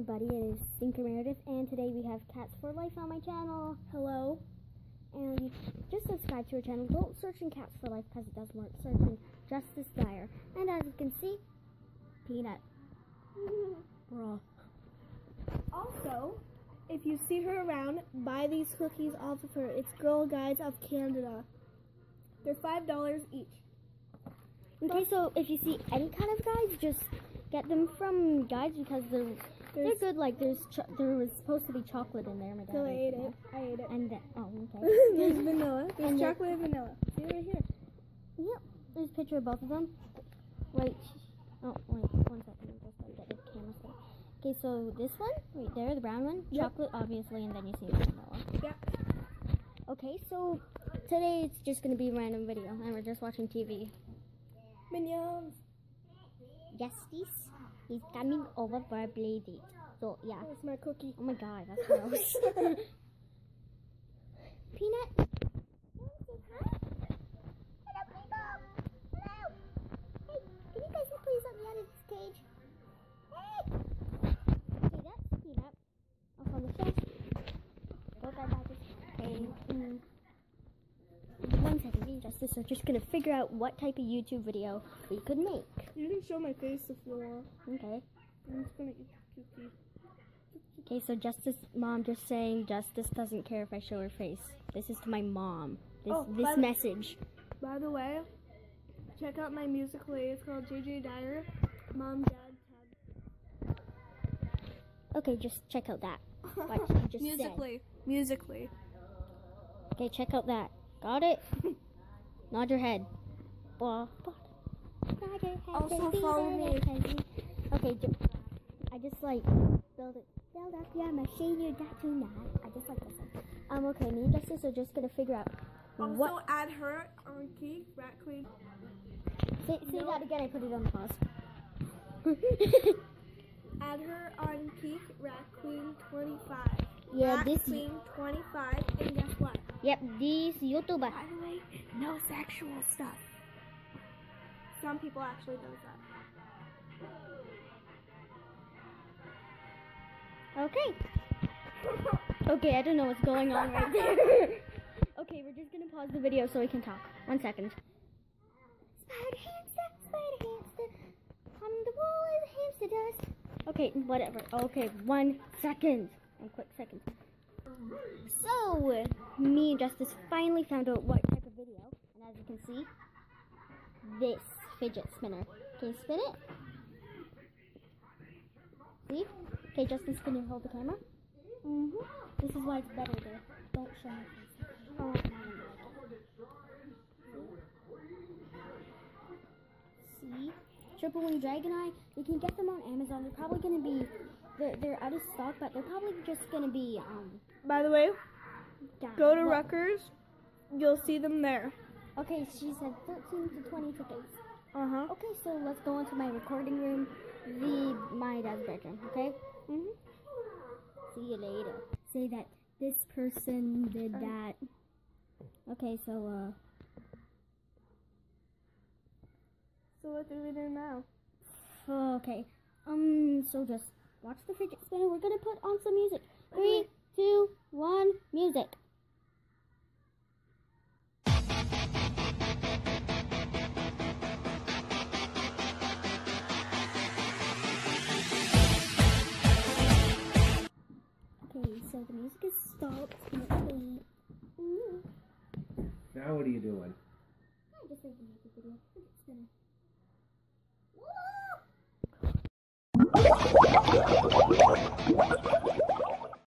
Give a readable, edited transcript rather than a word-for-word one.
everybody, it is Stinker Meredith, and today we have Cats for Life on my channel. Hello. And you just subscribe to our channel. Don't search in Cats for Life because it doesn't work. Search in Justice Dyer. And as you can see, Peanut. Raw. Also, if you see her around, buy these cookies off of her. It's Girl Guides of Canada. They're $5 each. Okay, so if you see any kind of guides, just get them from Guides because they're good. Like there was supposed to be chocolate in there. My dad so I ate it. And then, oh, okay. There's vanilla. There's chocolate and vanilla. See right here. Yep. There's a picture of both of them. Wait. Oh, wait. 1 second. I'm just gonna get the camera set. Okay, so this one right there, the brown one, chocolate obviously, and then you see the vanilla. Yep. Okay, so today it's just gonna be a random video, and we're just watching TV. Minions. Justice, he's coming over for a play date. So yeah. That's my cookie. Oh my god, that's gross. Peanut. Hello, people. Hello. Hey, can you guys please let me out of this cage? Hey. Okay, that's Peanut. Off on the shelf. Go back to this cage. 1 second, me and Justice are just gonna figure out what type of YouTube video we could make. You can show my face if you want. Okay. I'm just gonna eat the cookie. Okay, so Justice, Mom just saying Justice doesn't care if I show her face. This is to my mom. This message. By the way, check out my Musical.ly. It's called JJ Dyer. Mom, Dad, Tab. Okay, just check out that. What she just Musical.ly. Musical.ly. said. Okay, check out that. Got it? Nod your head. Nod your head. Also follow me. Okay, I just like build up your machine. You got to nod. I just like this one. Okay, me and Justice are just gonna figure out Also what. add her on Key, Rat Queen. Say that again. I put it on pause. Add her on Keek, Rat Queen 25. Yeah, Rat this Queen 25, and guess what? Yep, this YouTuber. By the way, no sexual stuff. Some people actually does that. Okay. Okay, I don't know what's going on right there. Okay, we're just gonna pause the video so we can talk. 1 second. Spider hamster, on the wall is hamster dust. Okay, whatever. Okay, 1 second. 1 quick second. So, me and Justice finally found out what type of video, and as you can see, this fidget spinner. Can you spin it? See? Okay, Justice, can you hold the camera? This is why it's better to don't show my face. Oh, see? Triple Wing Dragon Eye, you can get them on Amazon. They're probably going to be, they're out of stock, but they're probably just going to be, By the way, go to what? Rutgers. You'll see them there. Okay, she said 13 to 20 tickets. Uh-huh. Okay, so let's go into my recording room, my dad's bedroom, okay? See you later. Say that this person did that. Okay, so, So what do we do now? okay. So just watch the fidget spinner. We're gonna put on some music. 3, 2, 1, music. Okay, so the music is stopped. Now what are you doing? I just made the music video. Fidget spinner.